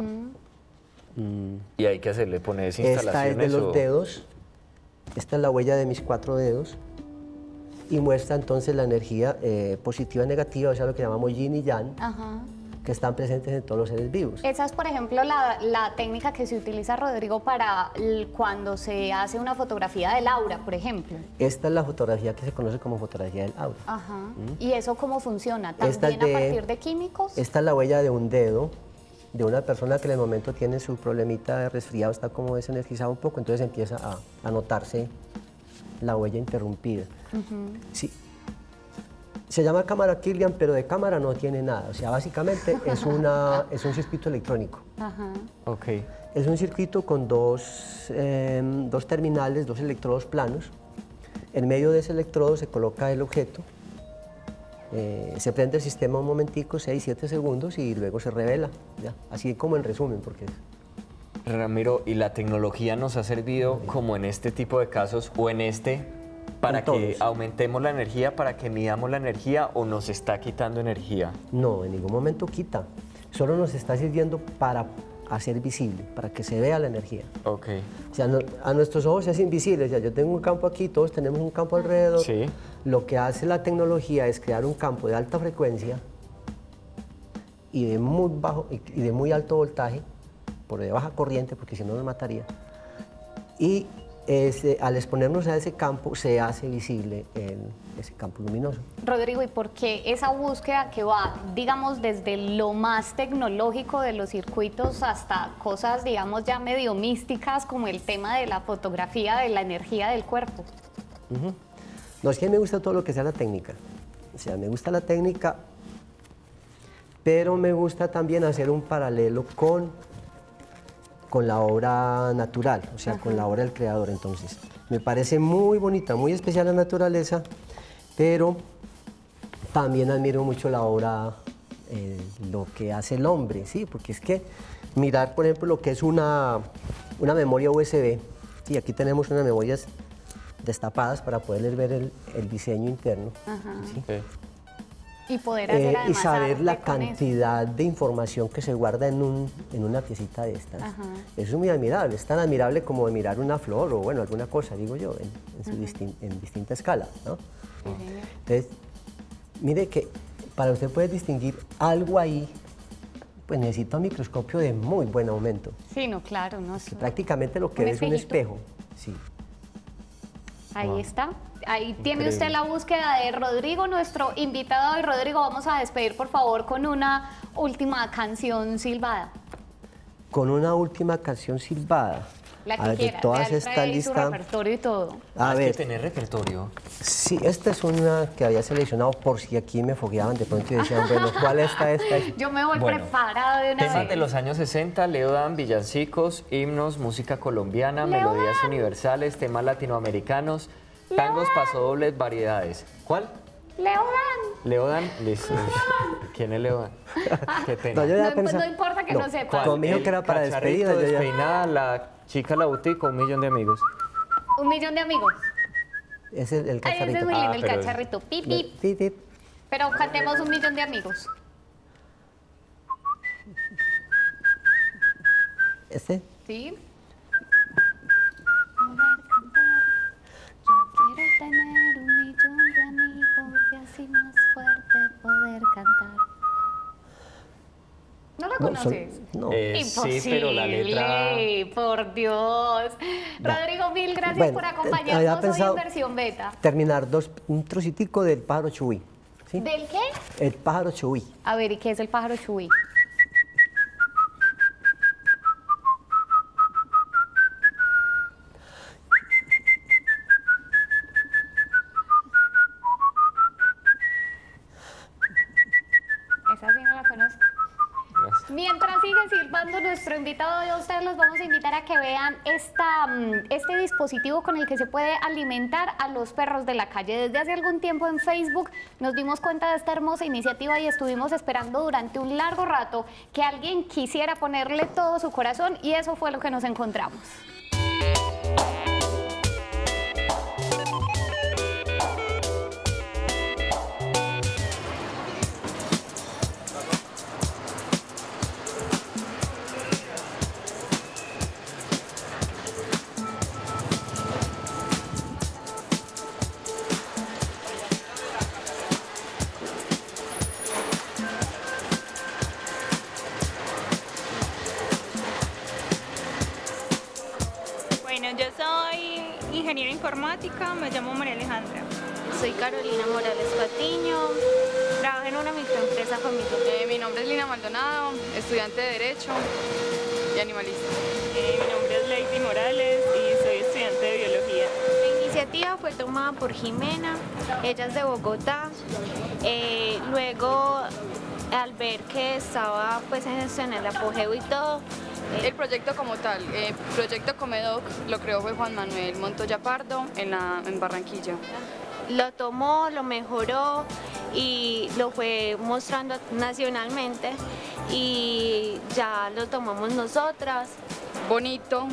¿Y hay que hacerle? ¿Pones Esta instalaciones? es de los o- dedos. Esta es la huella de mis 4 dedos. Y muestra entonces la energía positiva y negativa, o sea, lo que llamamos yin y yang, Ajá. que están presentes en todos los seres vivos. Esa es, por ejemplo, la técnica que se utiliza, Rodrigo, para cuando se hace una fotografía del aura, por ejemplo. Esta es la fotografía que se conoce como fotografía del aura. Ajá. ¿Y eso cómo funciona? Esta es ¿También a partir de químicos? Esta es la huella de un dedo de una persona que en el momento tiene su problemita de resfriado, está como desenergizado un poco, entonces empieza a notarse la huella interrumpida. Sí. Se llama cámara Kirlian, pero de cámara no tiene nada. O sea, básicamente es un circuito electrónico. Ajá. Ok. Es un circuito con dos terminales, 2 electrodos planos. En medio de ese electrodo se coloca el objeto. Se prende el sistema un momentico, 6-7 segundos, y luego se revela. ¿Ya? Así como en resumen, porque es... Ramiro, ¿y la tecnología nos ha servido como en este tipo de casos o en para En que todos. aumentemos la energía, para que midamos la energía o nos está quitando energía? No, en ningún momento quita. Solo nos está sirviendo para hacer visible, para que se vea la energía. Ok. O sea, a nuestros ojos es invisible. O sea, yo tengo un campo aquí, todos tenemos un campo alrededor. Sí. Lo que hace la tecnología es crear un campo de alta frecuencia y de muy bajo y de muy alto voltaje, por de baja corriente, porque si no nos mataría. Y al exponernos a ese campo se hace visible ese campo luminoso. Rodrigo, ¿y por qué esa búsqueda que va, digamos, desde lo más tecnológico de los circuitos hasta cosas, digamos, ya medio místicas, como el tema de la fotografía, de la energía del cuerpo? No, es que me gusta todo lo que sea la técnica. O sea, me gusta la técnica, pero me gusta también hacer un paralelo con la obra natural, o sea, con la obra del creador. Entonces, me parece muy bonita, muy especial la naturaleza, pero también admiro mucho la obra, lo que hace el hombre, ¿sí? Porque es que mirar, por ejemplo, lo que es una memoria USB, y aquí tenemos unas memorias destapadas para poder ver el diseño interno, ¿sí? Ok. Y poder hacer además y saber arte la con eso. cantidad de información que se guarda en una piecita de estas. Eso es muy admirable, es tan admirable como mirar una flor o bueno, alguna cosa, digo yo, en distinta escala, ¿no? Entonces, mire que para usted poder distinguir algo ahí, pues necesita un microscopio de muy buen aumento. Sí, no, claro, no. Que prácticamente lo que Un ve es un espejito. espejo. Sí. Ahí está. Ahí tiene usted la búsqueda de Rodrigo, nuestro invitado hoy. Rodrigo, vamos a despedir, por favor, con una última canción silbada. Con una última canción silbada. La que A ver, quiera. de todas ya esta trae su lista. repertorio y todo. A Hay ver, que tener repertorio. sí, esta es una que había seleccionado por si aquí me fogueaban de pronto y decían, bueno, ¿cuál es esta? Yo me voy Bueno, preparada de una Temas vez. de los años 60, Leo Dan, villancicos, himnos, música colombiana, Leo melodías Dan. universales, temas latinoamericanos, tangos, pasodobles, variedades. ¿Cuál? Leodan. Leo Dan, listo. ¿Quién es Leo Dan? Qué pena. No, yo ya No, pensaba- no importa que no sepa. Conmigo El que era para cacharrito, despedida. yo ya- despeinada, la chica la boutique, 1 millón de amigos. 1 millón de amigos. Es el Ay, ese cacharrito. es muy lindo, el pero- cacharrito. Pip, pip. Pip, pip. Pero cantemos 1.000.000 de amigos. ¿Este? ¿Sí? Yo quiero tener 1.000.000 de amigos y así más fuerte poder cantar. ¿No la conoces? No. Imposible, Sí, pero la letra... por Dios. Rodrigo, mil gracias Bueno, por había acompañarnos hoy pensado- en versión beta. Terminar un trocitico del pájaro chubí. ¿Sí? ¿Del qué? El pájaro chubí. A ver, ¿y qué es el pájaro chubí? Esa sí no la conozco. Mientras sigue silbando nuestro invitado de hoy, ustedes los vamos a invitar a que vean este dispositivo con el que se puede alimentar a los perros de la calle. Desde hace algún tiempo en Facebook nos dimos cuenta de esta hermosa iniciativa y estuvimos esperando durante un largo rato que alguien quisiera ponerle todo su corazón y eso fue lo que nos encontramos. Bueno, yo soy ingeniera informática, me llamo María Alejandra. Soy Carolina Morales Patiño, trabajo en una microempresa familiar. Mi nombre es Lina Maldonado, estudiante de Derecho y animalista. Mi nombre es Lady Morales y soy estudiante de Biología. La iniciativa fue tomada por Jimena, ella es de Bogotá. Luego, al ver que estaba pues en el apogeo y todo, El proyecto como tal, Proyecto Comedoc, lo creó fue Juan Manuel Montoya Pardo en Barranquilla. lo tomó, lo mejoró y lo fue mostrando nacionalmente y ya lo tomamos nosotras. Bonito,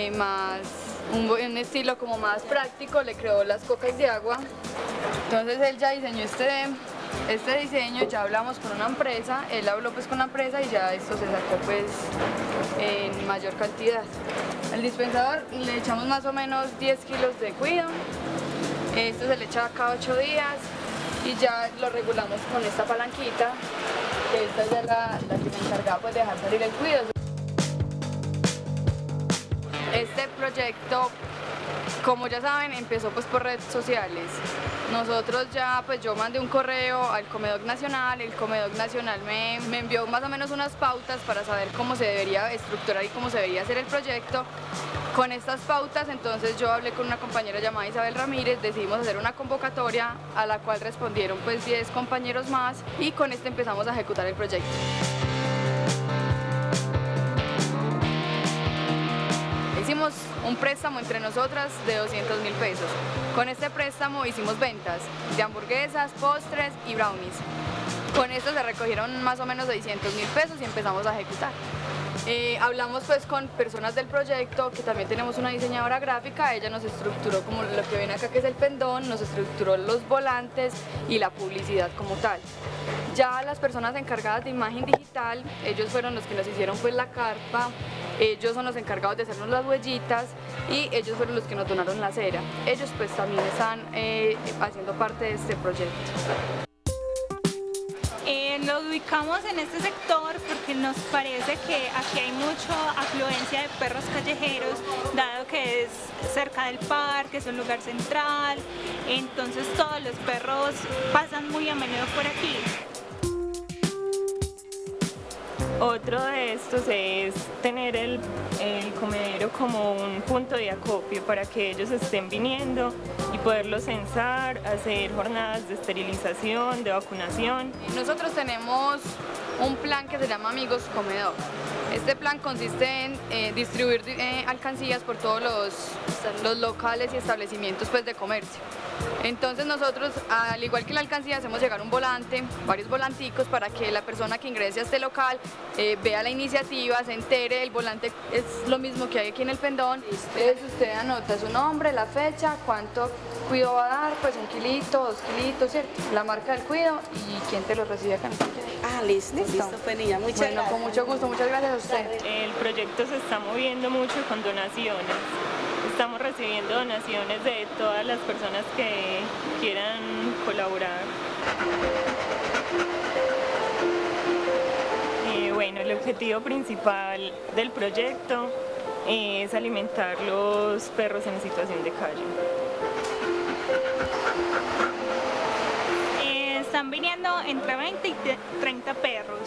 un estilo como más práctico, le creó las cocas de agua. Entonces él ya diseñó este diseño, ya hablamos con una empresa, él habló pues con la empresa y ya esto se sacó pues en mayor cantidad. Al dispensador le echamos más o menos 10 kilos de cuido, esto se le echa cada 8 días y ya lo regulamos con esta palanquita, que esta ya es la que se encargaba pues de dejar salir el cuido. Este proyecto, como ya saben, empezó pues por redes sociales. Nosotros ya, pues yo mandé un correo al Comedoc Nacional, el Comedoc Nacional me envió más o menos unas pautas para saber cómo se debería estructurar y cómo se debería hacer el proyecto. Con estas pautas, entonces yo hablé con una compañera llamada Isabel Ramírez, decidimos hacer una convocatoria a la cual respondieron pues 10 compañeros más y con este empezamos a ejecutar el proyecto. Hicimos un préstamo entre nosotras de 200.000 pesos. Con este préstamo hicimos ventas de hamburguesas, postres y brownies. Con esto se recogieron más o menos 600.000 pesos y empezamos a ejecutar. Hablamos pues con personas del proyecto, que también tenemos una diseñadora gráfica, ella nos estructuró como lo que ven acá que es el pendón, nos estructuró los volantes y la publicidad como tal. Ya las personas encargadas de imagen digital, ellos fueron los que nos hicieron pues la carpa, ellos son los encargados de hacernos las huellitas y ellos fueron los que nos donaron la cera. Ellos pues también están haciendo parte de este proyecto. Lo ubicamos en este sector porque nos parece que aquí hay mucha afluencia de perros callejeros, dado que es cerca del parque, es un lugar central, entonces todos los perros pasan muy a menudo por aquí. Otro de estos es tener el comedero como un punto de acopio para que ellos estén viniendo y poderlos censar, hacer jornadas de esterilización, de vacunación. Nosotros tenemos un plan que se llama Amigos Comedor. Este plan consiste en distribuir alcancías por todos los locales y establecimientos pues, de comercio. Entonces nosotros, al igual que la alcancía, hacemos llegar un volante, varios volanticos, para que la persona que ingrese a este local vea la iniciativa, se entere. El volante es lo mismo que hay aquí en el pendón. Entonces usted anota su nombre, la fecha, cuánto cuido va a dar, pues 1 kilito, 2 kilitos, ¿cierto? La marca del cuido y quién te lo recibe acá en el parque. Ah, listo, pues niña, muchas gracias. Bueno, con mucho gusto, muchas gracias a usted. El proyecto se está moviendo mucho con donaciones. Estamos recibiendo donaciones de todas las personas que quieran colaborar. Bueno, el objetivo principal del proyecto es alimentar los perros en situación de calle. Están viniendo entre 20 y 30 perros.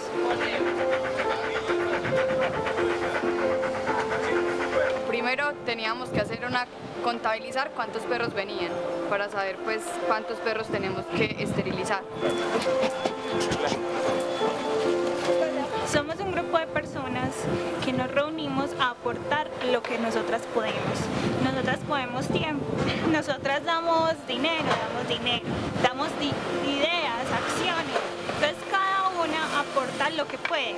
Primero teníamos que contabilizar cuántos perros venían, para saber pues cuántos perros tenemos que esterilizar. Somos un grupo de personas que nos reunimos a aportar lo que nosotras podemos. Nosotras podemos tiempo, nosotras damos dinero, damos ideas, acciones. Entonces cada una aporta lo que puede.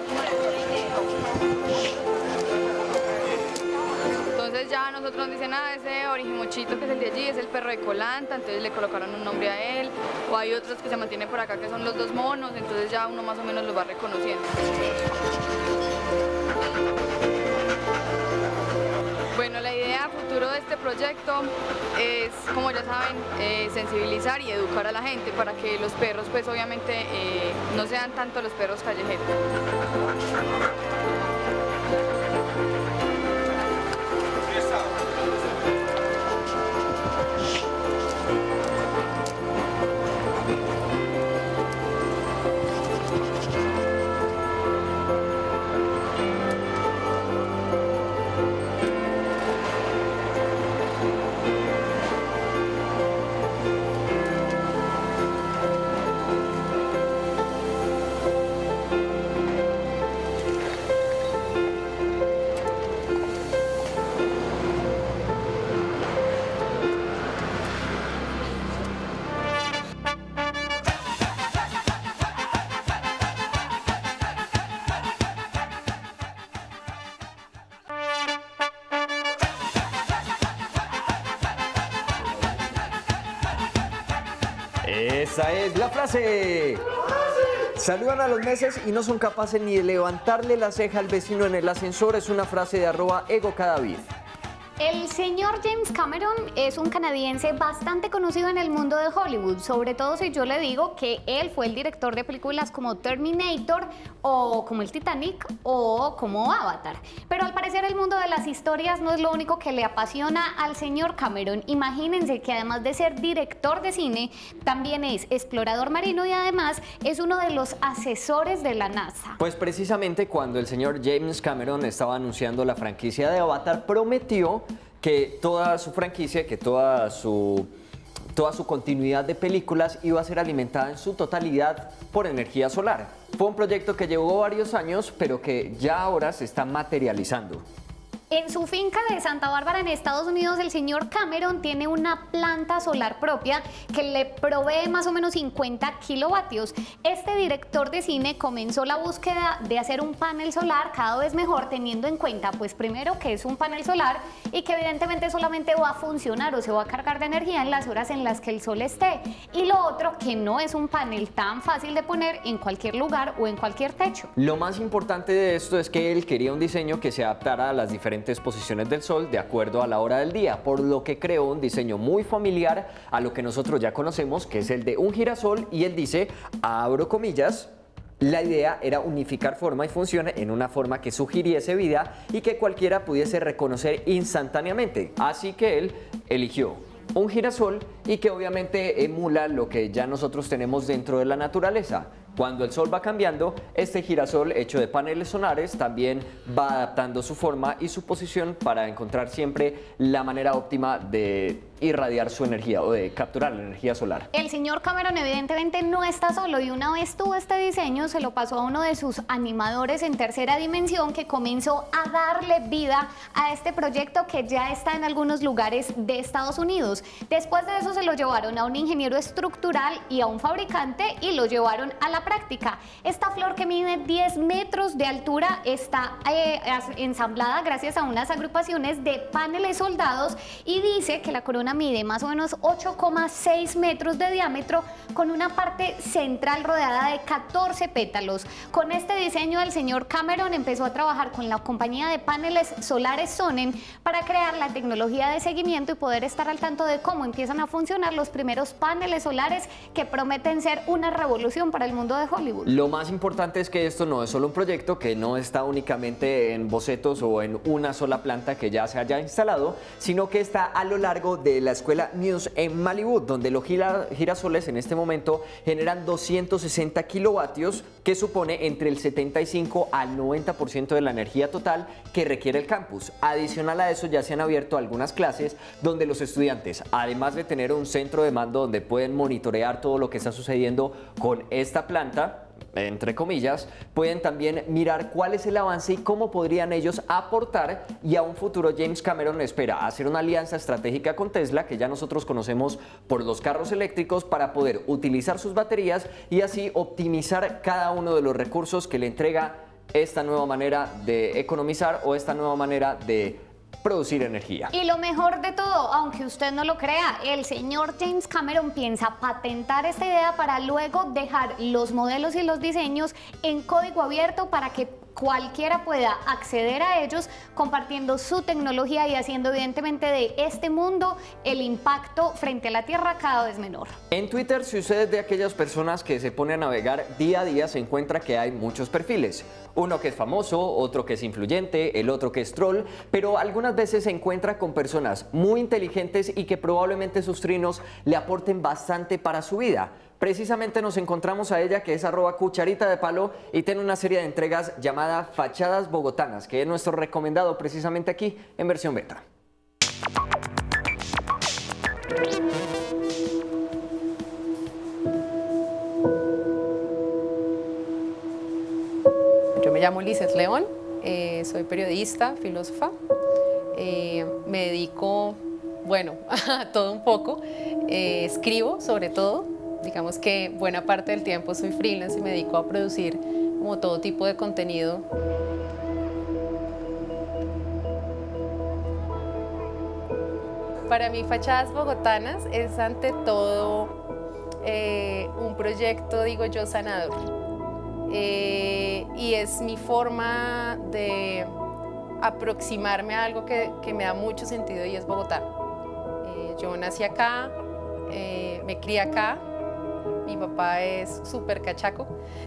Entonces ya nosotros nos dicen, ese orijimochito que es el de allí es el perro de Colanta, entonces le colocaron un nombre a él, o hay otros que se mantienen por acá que son los 2 monos, entonces ya uno más o menos los va reconociendo. Bueno, la idea futuro de este proyecto es, como ya saben, sensibilizar y educar a la gente para que los perros, pues obviamente, no sean tanto los perros callejeros. Esa es la frase. Saludan a los meses y no son capaces ni de levantarle la ceja al vecino en el ascensor. Es una frase de @egocadavid. El señor James Cameron es un canadiense bastante conocido en el mundo de Hollywood, sobre todo si yo le digo que él fue el director de películas como Terminator o como el Titanic o como Avatar. Pero al parecer el mundo de las historias no es lo único que le apasiona al señor Cameron. Imagínense que además de ser director de cine, también es explorador marino y además es uno de los asesores de la NASA. Pues precisamente cuando el señor James Cameron estaba anunciando la franquicia de Avatar, prometió que toda su franquicia, que toda su continuidad de películas iba a ser alimentada en su totalidad por energía solar. Fue un proyecto que llevó varios años, pero que ya ahora se está materializando. En su finca de Santa Bárbara, en Estados Unidos, el señor Cameron tiene una planta solar propia que le provee más o menos 50 kilovatios. Este director de cine comenzó la búsqueda de hacer un panel solar cada vez mejor, teniendo en cuenta, pues primero, que es un panel solar y que evidentemente solamente va a funcionar o se va a cargar de energía en las horas en las que el sol esté. Y lo otro, que no es un panel tan fácil de poner en cualquier lugar o en cualquier techo. Lo más importante de esto es que él quería un diseño que se adaptara a las diferentes posiciones del sol de acuerdo a la hora del día, por lo que creó un diseño muy familiar a lo que nosotros ya conocemos, que es el de un girasol, y él dice, abro comillas, la idea era unificar forma y función en una forma que sugiriese vida y que cualquiera pudiese reconocer instantáneamente. Así que él eligió un girasol y que obviamente emula lo que ya nosotros tenemos dentro de la naturaleza. Cuando el sol va cambiando, este girasol hecho de paneles solares también va adaptando su forma y su posición para encontrar siempre la manera óptima de irradiar su energía o de capturar la energía solar. El señor Cameron evidentemente no está solo y una vez tuvo este diseño, se lo pasó a uno de sus animadores en tercera dimensión que comenzó a darle vida a este proyecto que ya está en algunos lugares de Estados Unidos. Después de eso se lo llevaron a un ingeniero estructural y a un fabricante y lo llevaron a la práctica. Esta flor que mide 10 metros de altura está ensamblada gracias a unas agrupaciones de paneles soldados y dice que la corona mide más o menos 8,6 metros de diámetro con una parte central rodeada de 14 pétalos. Con este diseño el señor Cameron empezó a trabajar con la compañía de paneles solares Sonnen para crear la tecnología de seguimiento y poder estar al tanto de cómo empiezan a funcionar los primeros paneles solares que prometen ser una revolución para el mundo de Hollywood. Lo más importante es que esto no es solo un proyecto que no está únicamente en bocetos o en una sola planta que ya se haya instalado, sino que está a lo largo de la escuela Muse en Malibu, donde los girasoles en este momento generan 260 kilovatios, que supone entre el 75 al 90% de la energía total que requiere el campus. Adicional a eso, ya se han abierto algunas clases donde los estudiantes, además de tener un centro de mando donde pueden monitorear todo lo que está sucediendo con esta planta, entre comillas, pueden también mirar cuál es el avance y cómo podrían ellos aportar, y a un futuro James Cameron espera hacer una alianza estratégica con Tesla, que ya nosotros conocemos por los carros eléctricos, para poder utilizar sus baterías y así optimizar cada uno de los recursos que le entrega esta nueva manera de economizar o esta nueva manera de producir energía. Y lo mejor de todo, aunque usted no lo crea, el señor James Cameron piensa patentar esta idea para luego dejar los modelos y los diseños en código abierto para que cualquiera pueda acceder a ellos compartiendo su tecnología y haciendo evidentemente de este mundo el impacto frente a la Tierra cada vez menor. En Twitter, si usted es de aquellas personas que se pone a navegar día a día, se encuentra que hay muchos perfiles. Uno que es famoso, otro que es influyente, el otro que es troll, pero algunas veces se encuentra con personas muy inteligentes y que probablemente sus trinos le aporten bastante para su vida. Precisamente nos encontramos a ella, que es @cucharitadepalo, y tiene una serie de entregas llamada Fachadas Bogotanas, que es nuestro recomendado precisamente aquí en versión beta. Yo me llamo Lizeth León, soy periodista, filósofa, me dedico, bueno, a todo un poco, escribo sobre todo. Digamos que buena parte del tiempo soy freelance y me dedico a producir como todo tipo de contenido. Para mí, Fachadas Bogotanas es ante todo un proyecto, digo yo, sanador. Y es mi forma de aproximarme a algo que me da mucho sentido, y es Bogotá. Yo nací acá, me crié acá. Mi papá es súper cachaco,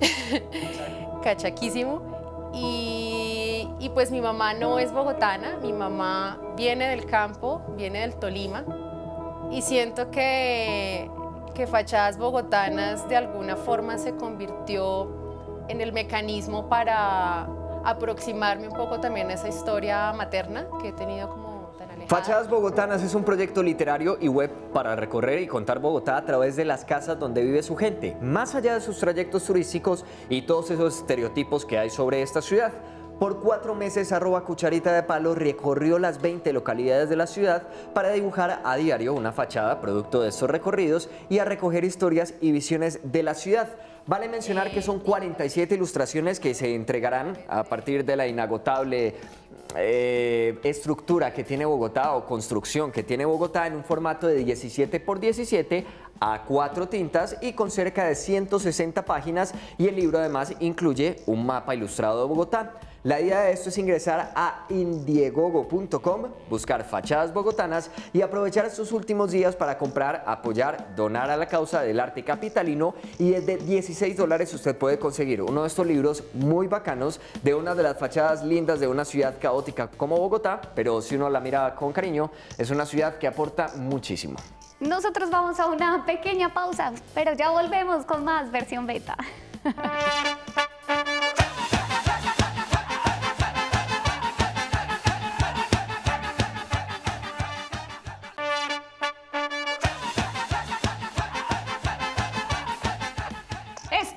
cachaquísimo, y pues mi mamá no es bogotana, mi mamá viene del campo, viene del Tolima, y siento que Fachadas Bogotanas de alguna forma se convirtió en el mecanismo para aproximarme un poco también a esa historia materna que he tenido como tan alejada. Fachadas Bogotanas es un proyecto literario y web para recorrer y contar Bogotá a través de las casas donde vive su gente, más allá de sus trayectos turísticos y todos esos estereotipos que hay sobre esta ciudad. Por 4 meses, @cucharitadepalo recorrió las 20 localidades de la ciudad para dibujar a diario una fachada producto de estos recorridos y a recoger historias y visiones de la ciudad. Vale mencionar que son 47 ilustraciones que se entregarán a partir de la inagotable estructura que tiene Bogotá, o construcción que tiene Bogotá, en un formato de 17 por 17 a 4 tintas y con cerca de 160 páginas, y el libro además incluye un mapa ilustrado de Bogotá. La idea de esto es ingresar a indiegogo.com, buscar Fachadas Bogotanas y aprovechar estos últimos días para comprar, apoyar, donar a la causa del arte capitalino, y desde $16 usted puede conseguir uno de estos libros muy bacanos de una de las fachadas lindas de una ciudad caótica como Bogotá, pero si uno la mira con cariño, es una ciudad que aporta muchísimo. Nosotros vamos a una pequeña pausa, pero ya volvemos con más versión beta.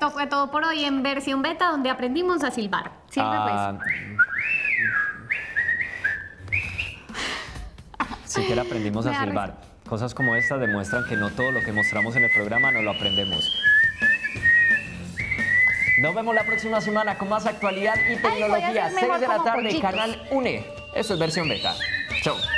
esto fue todo por hoy en versión beta, donde aprendimos a silbar. Silbe pues. Siquiera aprendimos a silbar. Cosas como estas demuestran que no todo lo que mostramos en el programa no lo aprendemos. Nos vemos la próxima semana con más actualidad y tecnología. 6 de la tarde, Canal UNE. Eso es versión beta. Chau.